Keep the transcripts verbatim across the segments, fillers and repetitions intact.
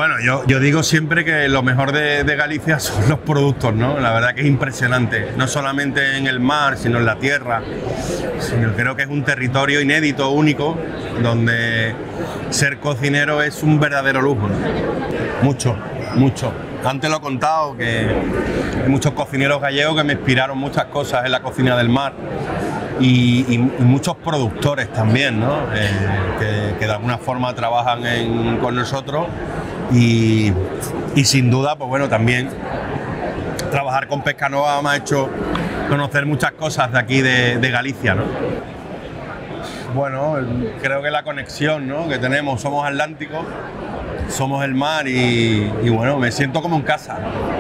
Bueno, yo, yo digo siempre que lo mejor de, de Galicia son los productos, ¿no? La verdad que es impresionante, no solamente en el mar, sino en la tierra. Sino creo que es un territorio inédito, único, donde ser cocinero es un verdadero lujo, ¿no? Mucho, mucho. Antes lo he contado, que hay muchos cocineros gallegos que me inspiraron muchas cosas en la cocina del mar. Y, y, y muchos productores también, ¿no? Eh, que, que de alguna forma trabajan en, con nosotros y, y sin duda, pues bueno, también trabajar con Pescanova me ha hecho conocer muchas cosas de aquí de, de Galicia, ¿no? Bueno, creo que la conexión, ¿no?, que tenemos, somos atlánticos, somos el mar y, y bueno, me siento como en casa.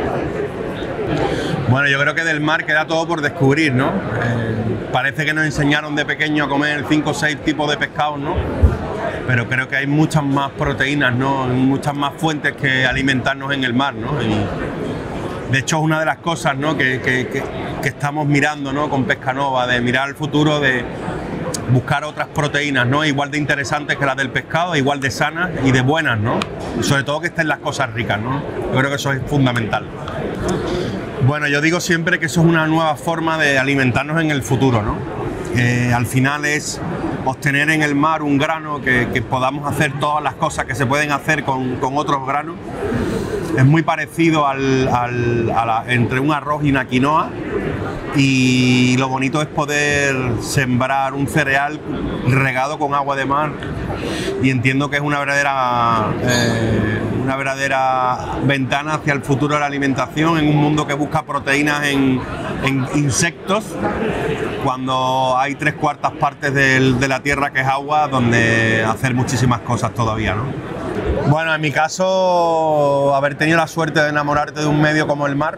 Bueno, yo creo que del mar queda todo por descubrir, ¿no? Eh, parece que nos enseñaron de pequeño a comer cinco o seis tipos de pescados, ¿no? Pero creo que hay muchas más proteínas, ¿no? Muchas más fuentes que alimentarnos en el mar, ¿no? Y de hecho es una de las cosas, ¿no?, que, que, que, que estamos mirando, ¿no?, con Pescanova, de mirar al futuro, de buscar otras proteínas, ¿no?, igual de interesantes que las del pescado, igual de sanas y de buenas, ¿no? Y sobre todo que estén las cosas ricas, ¿no? Yo creo que eso es fundamental. Bueno, yo digo siempre que eso es una nueva forma de alimentarnos en el futuro, ¿no? Eh, al final es obtener en el mar un grano que, que podamos hacer todas las cosas que se pueden hacer con, con otros granos. Es muy parecido al, al, a la, entre un arroz y una quinoa, y lo bonito es poder sembrar un cereal regado con agua de mar, y entiendo que es una verdadera eh, una verdadera ventana hacia el futuro de la alimentación en un mundo que busca proteínas en, en insectos, cuando hay tres cuartas partes del, de la tierra que es agua, donde hacer muchísimas cosas todavía, ¿no? Bueno, en mi caso, haber tenido la suerte de enamorarte de un medio como el mar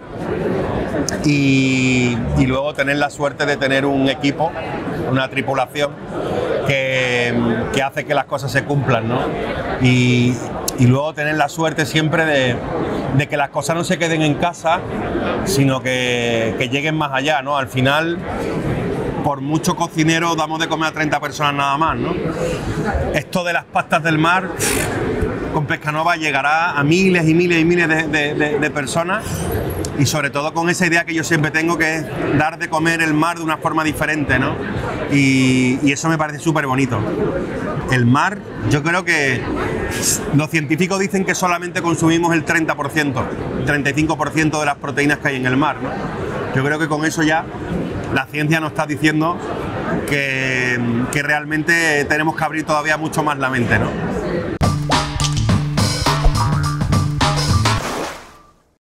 y, y luego tener la suerte de tener un equipo, una tripulación que, que hace que las cosas se cumplan, ¿no? Y, y luego tener la suerte siempre de, de que las cosas no se queden en casa, sino que, que lleguen más allá, ¿no? Al final, por mucho cocinero damos de comer a treinta personas nada más, ¿no? Esto de las pastas del mar con Pescanova llegará a miles y miles y miles de, de, de, de personas, y sobre todo con esa idea que yo siempre tengo, que es dar de comer el mar de una forma diferente, ¿no? Y, y eso me parece súper bonito. El mar, yo creo que los científicos dicen que solamente consumimos el treinta por ciento, treinta y cinco por ciento de las proteínas que hay en el mar, ¿no? Yo creo que con eso ya la ciencia nos está diciendo que, que realmente tenemos que abrir todavía mucho más la mente, ¿no?